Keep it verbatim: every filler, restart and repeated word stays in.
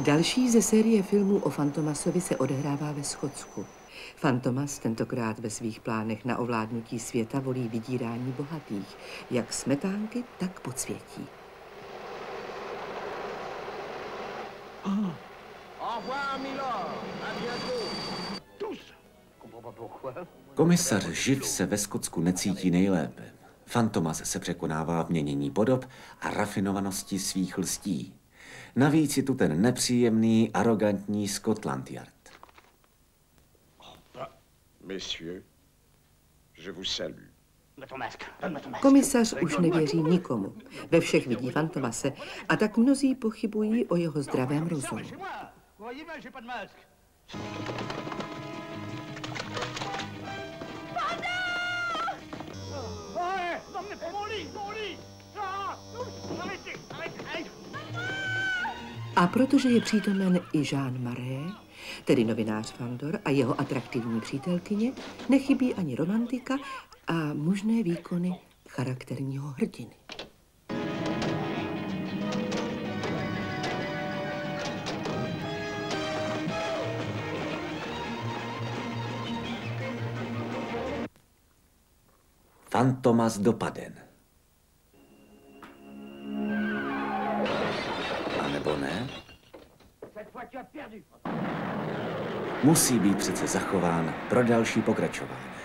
Další ze série filmů o Fantomasovi se odehrává ve Skotsku. Fantomas tentokrát ve svých plánech na ovládnutí světa volí vydírání bohatých, jak smetánky, tak podsvětí. Oh. Komisař Živ se ve Skotsku necítí nejlépe. Fantomas se překonává v měnění podob a rafinovanosti svých lstí. Navíc je tu ten nepříjemný, arrogantní Scotland Yard. Messieurs, je vous salue. Komisař už nevěří nikomu. Ve všech vidí Fantomase a tak mnozí pochybují o jeho zdravém rozumu. A protože je přítomen i Jean Marais, tedy novinář Fandor a jeho atraktivní přítelkyně, nechybí ani romantika a mužné výkony charakterního hrdiny. Fantomas dopaden. A nebo ne? Musí být přece zachován pro další pokračování.